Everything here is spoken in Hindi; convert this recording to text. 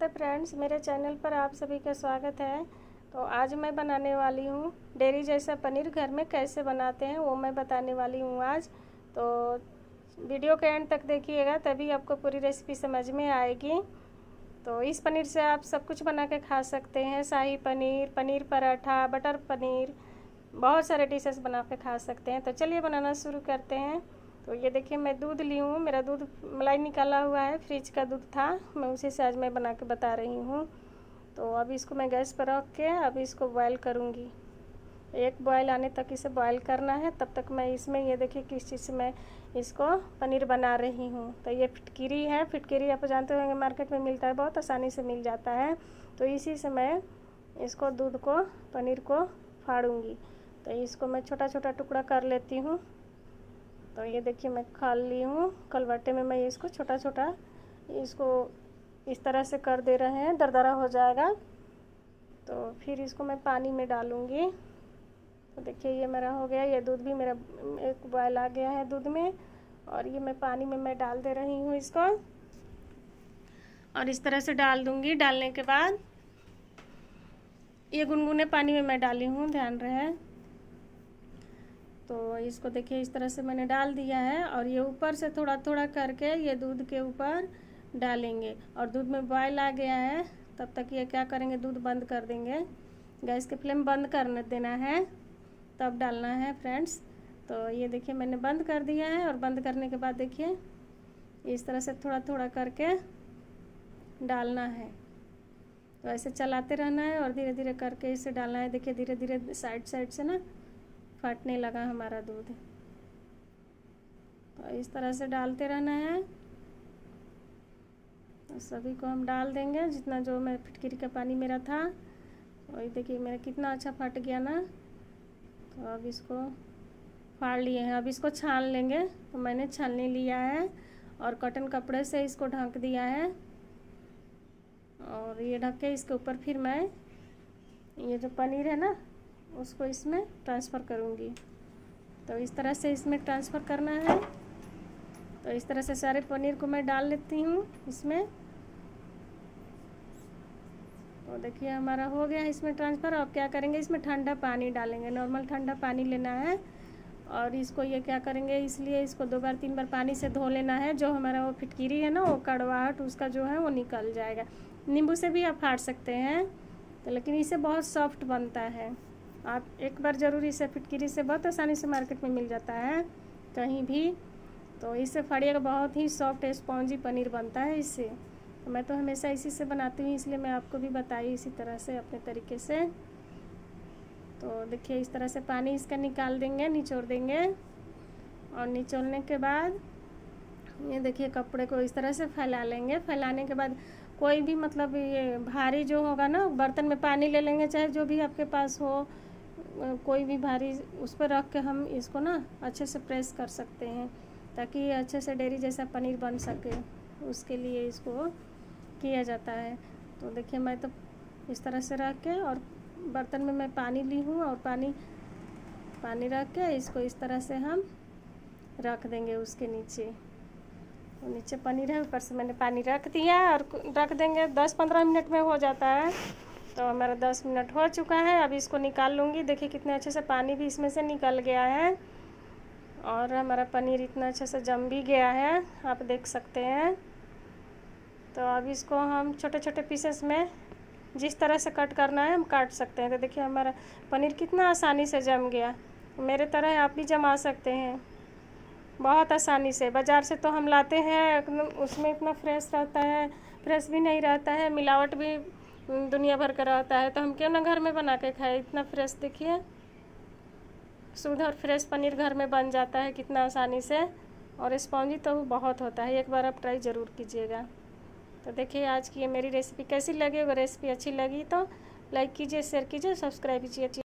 नमस्ते फ्रेंड्स, मेरे चैनल पर आप सभी का स्वागत है। तो आज मैं बनाने वाली हूँ डेयरी जैसा पनीर घर में कैसे बनाते हैं वो मैं बताने वाली हूँ आज। तो वीडियो के एंड तक देखिएगा, तभी आपको पूरी रेसिपी समझ में आएगी। तो इस पनीर से आप सब कुछ बना के खा सकते हैं। शाही पनीर, पनीर पराठा, बटर पनीर, बहुत सारे डिशेस बना के खा सकते हैं। तो चलिए बनाना शुरू करते हैं। तो ये देखिए, मैं दूध ली हूँ। मेरा दूध मलाई निकाला हुआ है, फ्रिज का दूध था, मैं उसी से आज मैं बना के बता रही हूँ। तो अब इसको मैं गैस पर रख के अब इसको बॉयल करूँगी। एक बॉयल आने तक इसे बॉयल करना है। तब तक मैं इसमें ये देखिए किस चीज़ से मैं इसको पनीर बना रही हूँ। तो ये फिटकिरी है। फिटकिरी आप जानते होंगे, मार्केट में मिलता है, बहुत आसानी से मिल जाता है। तो इसी से मैं इसको दूध को, पनीर को फाड़ूँगी। तो इसको मैं छोटा छोटा टुकड़ा कर लेती हूँ। तो ये देखिए, मैं खा ली हूँ। कलवट्टे में मैं इसको छोटा छोटा इसको इस तरह से कर दे रहे हैं, दरदरा हो जाएगा। तो फिर इसको मैं पानी में डालूँगी। तो देखिए, ये मेरा हो गया। ये दूध भी मेरा एक बॉयल आ गया है दूध में, और ये मैं पानी में मैं डाल दे रही हूँ इसको, और इस तरह से डाल दूँगी। डालने के बाद ये गुनगुने पानी में मैं डाली हूँ, ध्यान रहे। तो इसको देखिए, इस तरह से मैंने डाल दिया है, और ये ऊपर से थोड़ा थोड़ा करके ये दूध के ऊपर डालेंगे। और दूध में बॉयल आ गया है, तब तक ये क्या करेंगे, दूध बंद कर देंगे। गैस के फ्लेम बंद कर देना है, तब डालना है फ्रेंड्स। तो ये देखिए, मैंने बंद कर दिया है, और बंद करने के बाद देखिए इस तरह से थोड़ा थोड़ा करके डालना है। तो ऐसे चलाते रहना है और धीरे धीरे करके इसे डालना है। देखिए, धीरे धीरे साइड साइड से ना फटने लगा हमारा दूध। तो इस तरह से डालते रहना है। तो सभी को हम डाल देंगे, जितना जो मैं फिटकिरी का पानी मेरा था। और देखिए मेरा कितना अच्छा फट गया ना। तो अब इसको फाड़ लिए हैं, अब इसको छान लेंगे। तो मैंने छाननी लिया है और कॉटन कपड़े से इसको ढक दिया है। और ये ढक के इसके ऊपर फिर मैं ये जो पनीर है ना, उसको इसमें ट्रांसफ़र करूँगी। तो इस तरह से इसमें ट्रांसफ़र करना है। तो इस तरह से सारे पनीर को मैं डाल लेती हूँ इसमें। तो देखिए, हमारा हो गया इसमें ट्रांसफ़र। अब क्या करेंगे, इसमें ठंडा पानी डालेंगे। नॉर्मल ठंडा पानी लेना है, और इसको ये क्या करेंगे, इसलिए इसको 2 बार 3 बार पानी से धो लेना है। जो हमारा वो फिटकिरी है ना, वो कड़वाहट उसका जो है वो निकल जाएगा। नींबू से भी आप फाड़ सकते हैं, तो लेकिन इससे बहुत सॉफ्ट बनता है। आप एक बार ज़रूर इसे फिटकिरी से बहुत आसानी से मार्केट में मिल जाता है कहीं भी। तो इससे फाड़िएगा, बहुत ही सॉफ्ट स्पॉन्जी पनीर बनता है इससे। तो मैं तो हमेशा इसी से बनाती हूँ, इसलिए मैं आपको भी बताई इसी तरह से, अपने तरीके से। तो देखिए, इस तरह से पानी इसका निकाल देंगे, निचोड़ देंगे। और निचोड़ने के बाद ये देखिए, कपड़े को इस तरह से फैला लेंगे। फैलाने के बाद कोई भी मतलब ये भारी जो होगा ना, बर्तन में पानी ले लेंगे, चाहे जो भी आपके पास हो, कोई भी भारी, उस पर रख के हम इसको ना अच्छे से प्रेस कर सकते हैं, ताकि ये अच्छे से डेयरी जैसा पनीर बन सके। उसके लिए इसको किया जाता है। तो देखिए, मैं तो इस तरह से रख के, और बर्तन में मैं पानी ली हूँ, और पानी रख के इसको इस तरह से हम रख देंगे उसके नीचे। तो नीचे पनीर है, ऊपर से मैंने पानी रख दिया, और रख देंगे। 10-15 मिनट में हो जाता है। तो हमारा 10 मिनट हो चुका है। अब इसको निकाल लूँगी। देखिए, कितने अच्छे से पानी भी इसमें से निकल गया है, और हमारा पनीर इतना अच्छे से जम भी गया है, आप देख सकते हैं। तो अब इसको हम छोटे छोटे पीसेस में जिस तरह से कट करना है हम काट सकते हैं। तो देखिए, हमारा पनीर कितना आसानी से जम गया। मेरे तरह आप भी जमा सकते हैं बहुत आसानी से। बाज़ार से तो हम लाते हैं, उसमें इतना फ्रेश रहता है, फ्रेश भी नहीं रहता है, मिलावट भी दुनिया भर का रहता है। तो हम क्यों ना घर में बना के खाएं। इतना फ्रेश, देखिए, शुद्ध और फ्रेश पनीर घर में बन जाता है कितना आसानी से। और स्पॉन्जी तो बहुत होता है। एक बार आप ट्राई ज़रूर कीजिएगा। तो देखिए, आज की ये मेरी रेसिपी कैसी लगी। अगर रेसिपी अच्छी लगी तो लाइक कीजिए, शेयर कीजिए, सब्सक्राइब कीजिए।